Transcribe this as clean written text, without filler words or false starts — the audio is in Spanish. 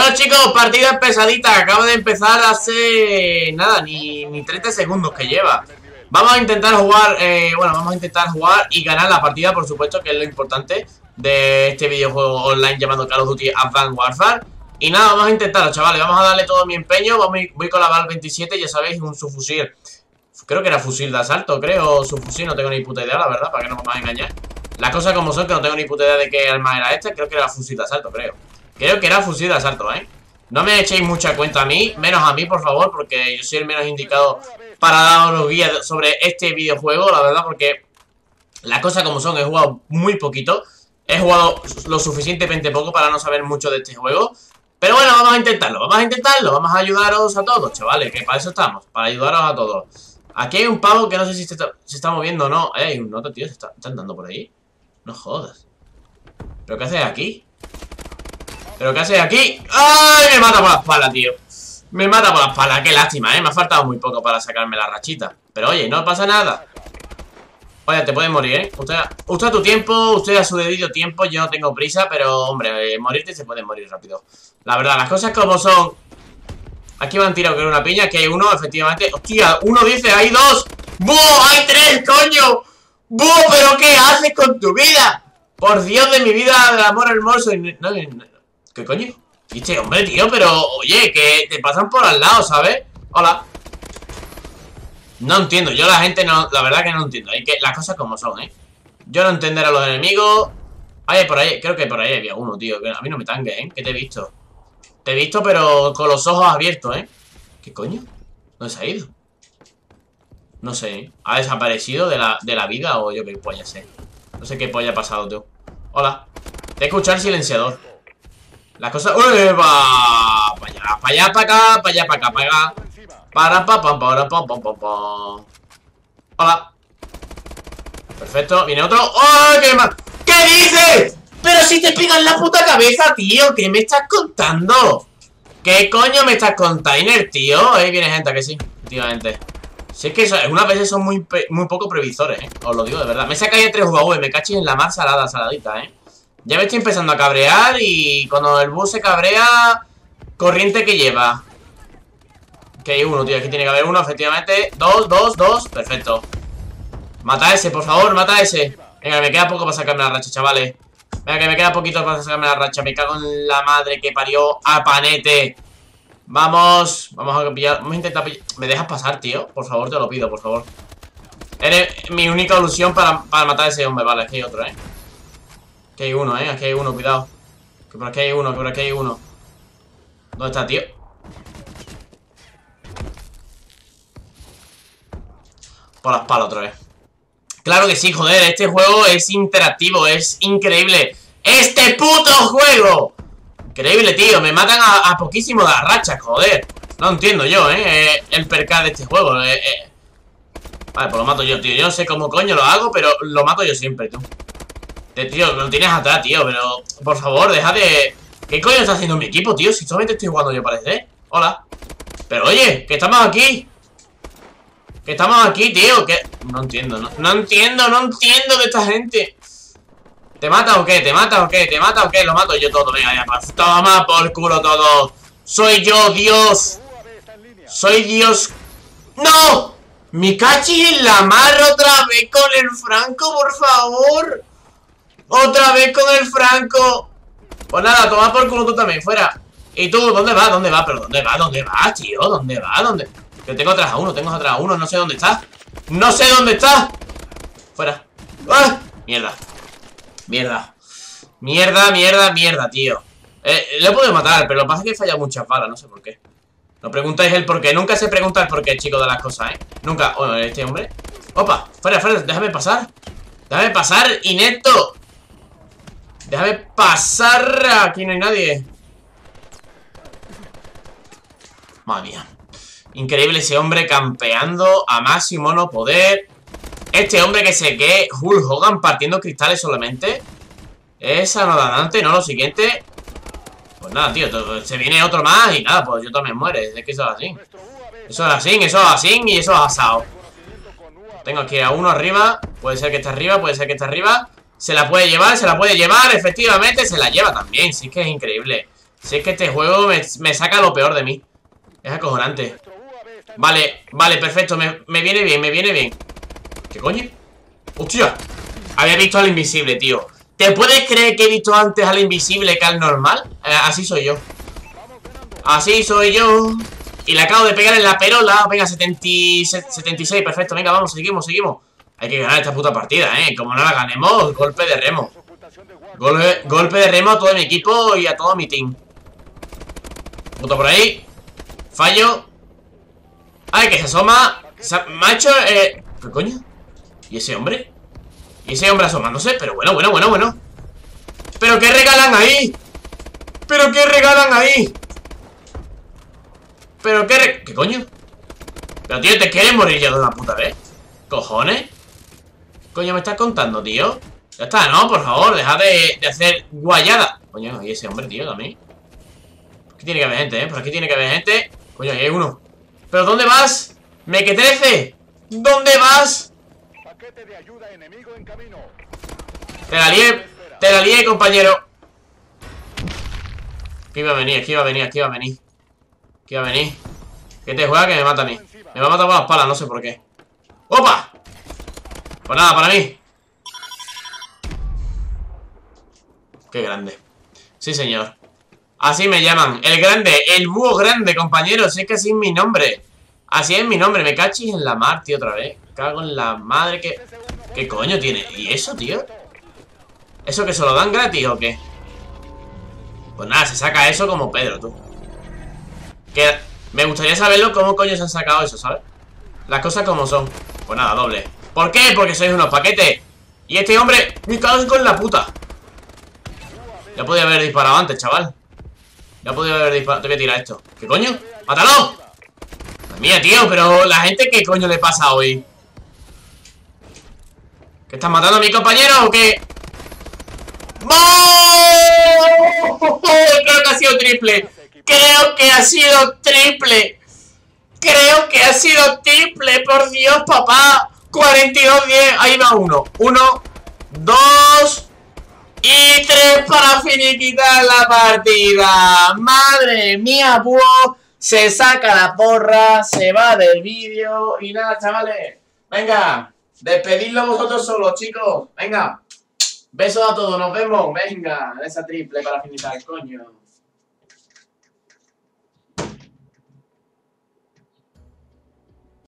Bueno, chicos, partida pesadita. Acaba de empezar hace... nada, ni 30 segundos que lleva. Vamos a intentar jugar, vamos a intentar jugar y ganar la partida, por supuesto, que es lo importante de este videojuego online llamado Call of Duty Advanced Warfare. Y nada, vamos a intentarlo, chavales. Vamos a darle todo mi empeño. Voy con la Val 27, ya sabéis, un subfusil. Creo que era fusil de asalto, creo, subfusil, no tengo ni puta idea, la verdad, para que no me vamos a engañar. Las cosas como son, que no tengo ni puta idea de qué arma era esta. Creo que era fusil de asalto, creo. Creo que era fusil de asalto, No me echéis mucha cuenta a mí, menos a mí, por favor, porque yo soy el menos indicado para daros guías sobre este videojuego, la verdad, porque las cosas como son, he jugado muy poquito. He jugado lo suficientemente poco para no saber mucho de este juego. Pero bueno, vamos a intentarlo, vamos a ayudaros a todos, chavales, que para eso estamos, para ayudaros a todos. Aquí hay un pavo que no sé si se está moviendo o no. Hay un otro tío, ¿se está andando por ahí? No jodas. ¿Pero qué haces aquí? ¿Pero qué haces aquí? ¡Ay! Me mata por la espalda, tío. Me mata por la espalda, qué lástima, me ha faltado muy poco para sacarme la rachita. Pero oye, no pasa nada. Oye, te puedes morir, Usted a tu tiempo, usted a su debido tiempo. Yo no tengo prisa, pero hombre, morirte se puede morir rápido. La verdad, las cosas como son. Aquí me han tirado que era una piña, aquí hay uno, efectivamente. Hostia, uno dice, hay dos. ¡Buh! ¡Hay tres, coño! ¡Buh! ¿Pero qué haces con tu vida? Por Dios de mi vida, del amor hermoso. ¿Qué coño? Dice, hombre, tío, pero oye, que te pasan por al lado, ¿sabes? Hola. No entiendo, yo la gente no, la verdad que no entiendo. Hay que las cosas como son, Yo no entender a los enemigos. Ay, por ahí, creo que por ahí había uno, tío. Que a mí no me tangue, que te he visto. Te he visto, pero con los ojos abiertos, ¿Qué coño? ¿Dónde se ha ido? No sé, ¿ha desaparecido de la vida o yo qué polla sé? No sé qué polla ha pasado, tú. Hola. Te he escuchado el silenciador. Las cosas... ¡Uy, va! Para allá, para acá, para allá, para acá, para acá. Hola. Perfecto, viene otro. ¡Oh, qué mal! ¿Qué dices? Pero si te pegan la puta cabeza, tío. ¿Qué me estás contando? ¿Qué coño me estás contando, tío? Ahí viene gente, que sí, efectivamente. Si es que unas veces son muy poco previsores, Os lo digo de verdad. Me saca ya 3 UAV, me cachis en la mar saladita, Ya me estoy empezando a cabrear. Y cuando el bus se cabrea, corriente que lleva. Que hay uno, tío, aquí tiene que haber uno, efectivamente. Dos, perfecto. Mata a ese, por favor, mata a ese. Venga, me queda poco para sacarme la racha, chavales. Venga, que me queda poquito para sacarme la racha. Me cago en la madre que parió a Panete. Vamos a pillar, vamos a intentar pillar. ¿Me dejas pasar, tío? Por favor, te lo pido, por favor. Eres mi única ilusión para matar a ese hombre. Vale, aquí hay otro, Aquí hay uno, aquí hay uno, cuidado. Que por aquí hay uno, que por aquí hay uno. ¿Dónde está, tío? Por la espalda otra vez. Claro que sí, joder, este juego es interactivo, es increíble. ¡Este puto juego! Increíble, tío, me matan a poquísimo de las rachas, joder. No entiendo yo, el percal de este juego. Vale, pues lo mato yo, tío. Yo no sé cómo coño lo hago, pero lo mato yo siempre, tú. Tío, lo tienes atrás, tío, pero por favor, deja de... ¿Qué coño está haciendo mi equipo, tío? Si solamente estoy jugando yo, parece, Hola. Pero oye, que estamos aquí. Que estamos aquí, tío. Que... No entiendo, no entiendo de esta gente. ¿Te mata o qué? ¿Te mata o qué? ¿Te mata o qué? Lo mato yo todo, venga, ya. Toma por culo todo. Soy yo, Dios. Soy Dios. ¡No! Me cachi en la mar otra vez con el Franco, por favor. Otra vez con el Franco. Pues nada, toma por culo tú también, fuera. ¿Y tú? ¿Dónde vas? ¿Dónde vas? ¿Pero dónde vas? ¿Dónde vas, tío? ¿Dónde vas? ¿Dónde? Que tengo atrás a uno, no sé dónde está. No sé dónde está. Fuera. ¡Ah! Mierda. Mierda, tío. Le puedo matar, pero lo que pasa es que he fallado muchas balas, no sé por qué. No preguntáis el por qué. Nunca se pregunta el por qué, chicos, de las cosas, Nunca. Bueno, este hombre. Opa, fuera, déjame pasar. Déjame pasar, inepto. Déjame pasar. Aquí no hay nadie. Madre mía. Increíble ese hombre campeando a máximo no poder. Este hombre que se quede Hulk Hogan partiendo cristales solamente. Es anodante, ¿no? Lo siguiente. Pues nada, tío, se viene otro más y nada, pues yo también muere. Es que eso es así. Eso es así, eso es así y eso es asado. Tengo aquí a uno arriba. Puede ser que esté arriba, puede ser que esté arriba. Se la puede llevar, efectivamente. Se la lleva también, sí, es que es increíble. Si es que este juego me saca lo peor de mí. Es acojonante. Vale, vale, perfecto. Me viene bien, me viene bien. ¿Qué coño? ¡Hostia! Había visto al invisible, tío. ¿Te puedes creer que he visto antes al invisible que al normal? Así soy yo. Así soy yo. Y le acabo de pegar en la perola. Venga, 76, perfecto. Venga, vamos, seguimos, seguimos. Hay que ganar esta puta partida, Como no la ganemos, golpe de remo. Golpe de remo a todo mi equipo y a todo mi team. Puto por ahí. Fallo. Ay, que se asoma. Me ha hecho, ¿qué coño? ¿Y ese hombre? ¿Y ese hombre asomándose? Pero bueno, bueno, bueno, bueno. ¿Pero qué regalan ahí? ¿Pero qué regalan ahí? ¿Pero qué ¿Qué coño? Pero tío, ¿te quieres morir ya de una puta vez? ¿Cojones? Coño, ¿me estás contando, tío? Ya está, ¿no? Por favor, deja de hacer guayada. Coño, ¿y ese hombre, tío, también? Aquí tiene que haber gente, Por aquí tiene que haber gente. Coño, ahí hay uno. ¿Pero dónde vas? ¡Mequetrece! ¿Dónde vas? Paquete de ayuda enemigo en camino. Te la lié, compañero. Aquí iba a venir, aquí iba a venir, aquí iba a venir. Aquí iba a venir. Que te juega que me mata a mí. Me va a matar con las palas, no sé por qué. ¡Opa! Pues nada, para mí. Qué grande. Sí, señor. Así me llaman. El grande, el búho grande, compañeros. Si es que así es mi nombre. Así es mi nombre. Me cachis en la mar, tío, otra vez. Cago en la madre que... ¿Qué coño tiene? ¿Y eso, tío? ¿Eso que se lo dan gratis o qué? Pues nada, se saca eso como Pedro, tú. Que me gustaría saberlo cómo coño se han sacado eso, ¿sabes? Las cosas como son. Pues nada, doble. ¿Por qué? Porque sois unos paquetes. Y este hombre, me cago en la puta. Ya podía haber disparado antes, chaval. Ya podía haber disparado. Te voy a tirar esto. ¿Qué coño? ¡Mátalo! Madre mía, tío, pero la gente, ¿qué coño le pasa hoy? ¿Que están matando a mi compañero o qué? ¡Oh! Creo que ha sido triple. Creo que ha sido triple. Creo que ha sido triple. Por Dios, papá. 42-10. Ahí va uno. 1, 2 y 3 para finiquitar la partida. Madre mía, búho. Se saca la porra. Se va del vídeo. Y nada, chavales. Venga. Despedidlo vosotros solos, chicos. Venga. Besos a todos, nos vemos. Venga, esa triple para finalizar, coño.